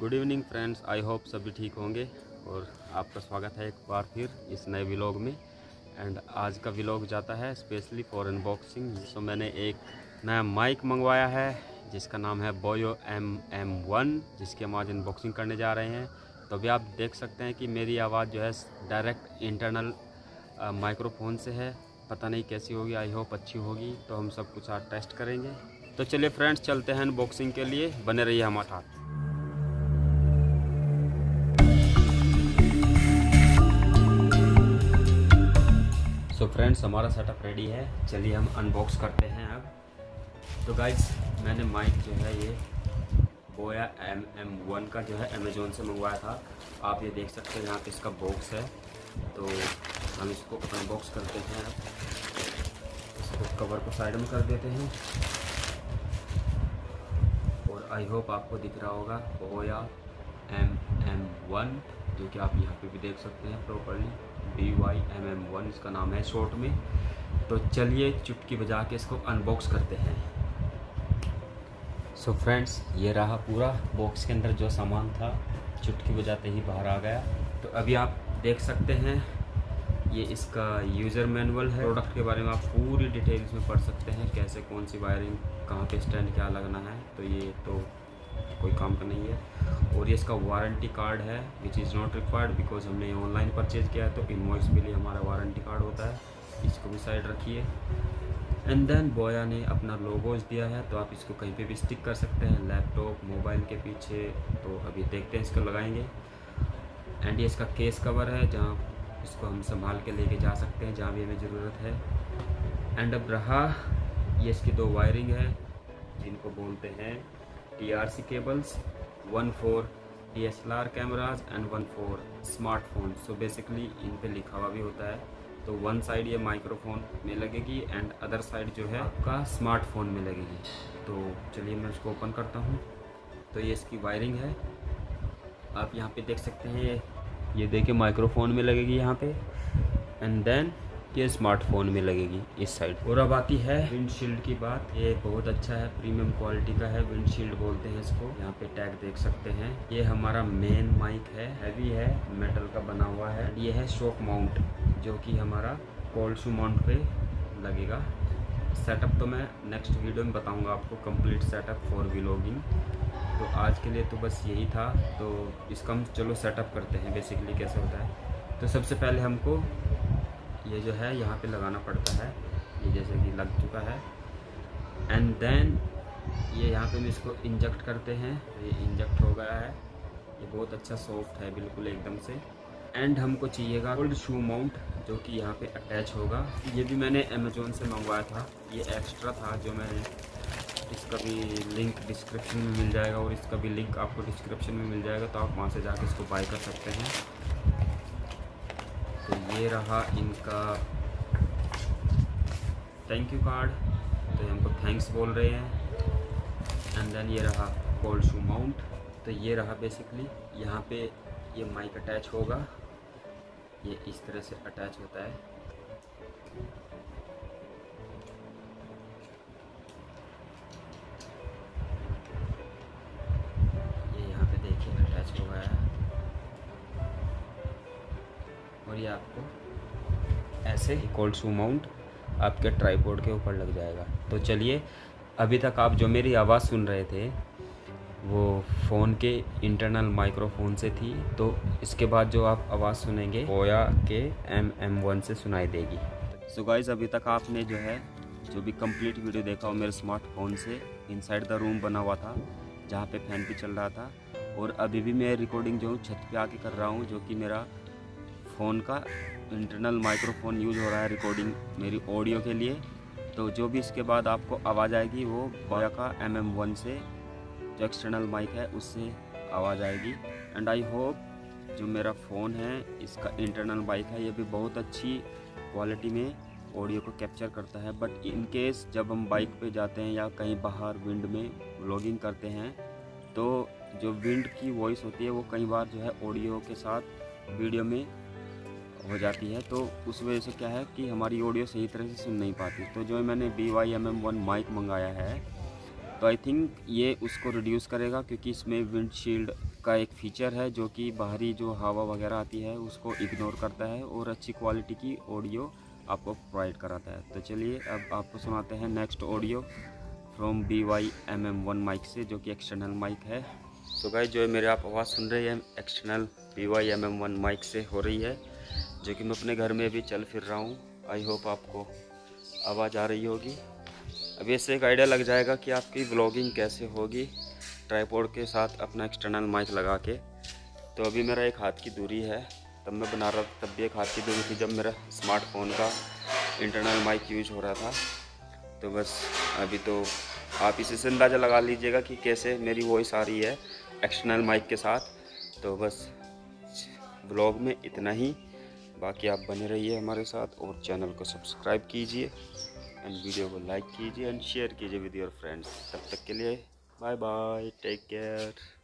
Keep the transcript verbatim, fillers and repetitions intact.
Good evening friends, I hope सभी ठीक होंगे और आपका स्वागत है एक बार फिर इस नए व्लॉग में। एंड आज का व्लॉग जाता है स्पेशली फॉर अनबॉक्सिंग। सो मैंने एक नया माइक मंगवाया है जिसका नाम है बोयो एम एम वन, जिसकी हम आज अनबॉक्सिंग करने जा रहे हैं। तो अभी आप देख सकते हैं कि मेरी आवाज़ जो है डायरेक्ट इंटरनल माइक्रोफोन से है। पता नहीं कैसी होगी, आई होप अच्छी होगी। तो हम सब कुछ आज टेस्ट करेंगे। तो चलिए फ्रेंड्स, चलते हैं अनबॉक्सिंग के लिए, बने रहिए हमारे साथ। तो फ्रेंड्स, हमारा सेटअप रेडी है, चलिए हम अनबॉक्स करते हैं अब। तो गाइस, मैंने माइक जो है ये बोया एम एम वन का जो है अमेज़ोन से मंगवाया था। आप ये देख सकते हैं यहाँ पे इसका बॉक्स है। तो हम इसको अनबॉक्स करते हैं। इसको कवर को साइड में कर देते हैं और आई होप आपको दिख रहा होगा बोया एम एम वन, जो कि आप यहाँ पे भी देख सकते हैं properly. D Y M M one इसका नाम है शॉर्ट में। तो चलिए चुटकी बजा के इसको अनबॉक्स करते हैं। सो so फ्रेंड्स, ये रहा पूरा बॉक्स के अंदर जो सामान था, चुटकी बजाते ही बाहर आ गया। तो अभी आप देख सकते हैं ये इसका यूज़र मैनुअल है। प्रोडक्ट के बारे में आप पूरी डिटेल्स में पढ़ सकते हैं, कैसे कौन सी वायरिंग, कहाँ पे स्टैंड क्या लगना है। तो ये तो कोई काम का नहीं है। और ये इसका वारंटी कार्ड है which is not required because हमने ऑनलाइन परचेज़ किया है। तो इनवॉइस के लिए हमारा वारंटी कार्ड होता है, इसको भी साइड रखिए। एंड देन बोया ने अपना लोगोज दिया है, तो आप इसको कहीं पे भी स्टिक कर सकते हैं, लैपटॉप मोबाइल के पीछे। तो अभी देखते हैं, इसको लगाएंगे। एंड ये इसका केस कवर है, जहाँ इसको हम संभाल के लेके जा सकते हैं जहाँ भी हमें ज़रूरत है। एंड अब रहा ये इसकी दो वायरिंग है, जिनको बोलते हैं T R C cables, one four D S L R cameras and one four smartphone. So basically इन पे लिखा हुआ भी होता है। तो वन साइड ये माइक्रोफोन में लगेगी एंड अदर साइड जो है आपका स्मार्टफोन में लगेगी। तो चलिए मैं इसको ओपन करता हूँ। तो ये इसकी वायरिंग है, आप यहाँ पे देख सकते हैं। ये ये देखिए माइक्रोफोन में लगेगी यहाँ पे, एंड देन ये स्मार्टफोन में लगेगी इस साइड। और अब आती है विंडशील्ड की बात। ये बहुत अच्छा है, प्रीमियम क्वालिटी का है, विंडशील्ड बोलते हैं इसको। यहाँ पे टैग देख सकते हैं। ये हमारा मेन माइक है, हैवी है, मेटल का बना हुआ है। ये है शॉक माउंट, जो कि हमारा कोल्ड शू माउंट पे लगेगा। सेटअप तो मैं नेक्स्ट वीडियो में बताऊँगा आपको, कंप्लीट सेटअप फॉर व्लॉगिंग। तो आज के लिए तो बस यही था। तो इसका हम चलो सेटअप करते हैं बेसिकली कैसे होता है। तो सबसे पहले हमको ये जो है यहाँ पे लगाना पड़ता है, ये जैसे कि लग चुका है। एंड देन ये यहाँ पे हम इसको इंजेक्ट करते हैं, तो ये इंजेक्ट हो गया है। ये बहुत अच्छा सॉफ्ट है बिल्कुल एकदम से। एंड हमको चाहिएगा कोल्ड शू माउंट, जो कि यहाँ पे अटैच होगा। ये भी मैंने अमेज़ोन से मंगवाया था, ये एक्स्ट्रा था जो मैंने, इसका भी लिंक डिस्क्रिप्शन में मिल जाएगा और इसका भी लिंक आपको डिस्क्रिप्शन में मिल जाएगा। तो आप वहाँ से जाकर इसको बाय कर सकते हैं। तो ये रहा इनका थैंक यू कार्ड, तो हमको थैंक्स बोल रहे हैं। एंड देन ये रहा कोल्ड शू माउंट। तो ये रहा बेसिकली, यहाँ पे ये माइक अटैच होगा, ये इस तरह से अटैच होता है। ये यहाँ पे देखिए अटैच हो गया है और ये आपको ऐसे कोल्ड शू माउंट आपके ट्राइपॉड के ऊपर लग जाएगा। तो चलिए, अभी तक आप जो मेरी आवाज़ सुन रहे थे वो फ़ोन के इंटरनल माइक्रोफोन से थी। तो इसके बाद जो आप आवाज़ सुनेंगे बोया के एम एम वन से सुनाई देगी। सो गाइस, अभी तक आपने जो है जो भी कंप्लीट वीडियो देखा वो मेरे स्मार्टफोन से इनसाइड द रूम बना हुआ था, जहाँ पे फैन भी चल रहा था। और अभी भी मैं रिकॉर्डिंग जो छत पे आके कर रहा हूँ, जो कि मेरा फ़ोन का इंटरनल माइक्रोफोन यूज़ हो रहा है रिकॉर्डिंग मेरी ऑडियो के लिए। तो जो भी इसके बाद आपको आवाज़ आएगी वो बोया का एम एम वन से, जो एक्सटर्नल माइक है, उससे आवाज़ आएगी। एंड आई होप जो मेरा फ़ोन है इसका इंटरनल माइक है, ये भी बहुत अच्छी क्वालिटी में ऑडियो को कैप्चर करता है। बट इन केस जब हम बाइक पे जाते हैं या कहीं बाहर विंड में व्लॉगिंग करते हैं, तो जो विंड की वॉइस होती है वो कई बार जो है ऑडियो के साथ वीडियो में हो जाती है। तो उस वजह से क्या है कि हमारी ऑडियो सही तरह से सुन नहीं पाती। तो जो मैंने D Y M M one mic मंगाया है, तो आई थिंक ये उसको रिड्यूस करेगा, क्योंकि इसमें विंडशील्ड का एक फ़ीचर है जो कि बाहरी जो हवा वगैरह आती है उसको इग्नोर करता है और अच्छी क्वालिटी की ऑडियो आपको प्रोवाइड कराता है। तो चलिए अब आपको सुनाते हैं next audio from B Y M M one mic से, जो कि एक्सटर्नल माइक है। तो गाइस जो मेरे आप आवाज़ सुन रहे हैं external B Y M M one mic से हो रही है, जो कि मैं अपने घर में अभी चल फिर रहा हूँ। आई होप आपको आवाज़ आ रही होगी। अब इससे एक आइडिया लग जाएगा कि आपकी व्लॉगिंग कैसे होगी ट्राइपॉड के साथ अपना एक्सटर्नल माइक लगा के। तो अभी मेरा एक हाथ की दूरी है, तब मैं बना रहा था तब भी एक हाथ की दूरी थी जब मेरा स्मार्टफोन का इंटरनल माइक यूज हो रहा था। तो बस अभी तो आप इसी से अंदाज़ा लगा लीजिएगा कि कैसे मेरी वॉइस आ रही है एक्सटर्नल माइक के साथ। तो बस व्लॉग में इतना ही, बाकी आप बने रहिए हमारे साथ और चैनल को सब्सक्राइब कीजिए एंड वीडियो को लाइक कीजिए एंड शेयर कीजिए विद योर फ्रेंड्स। तब तक के लिए बाय बाय, टेक केयर।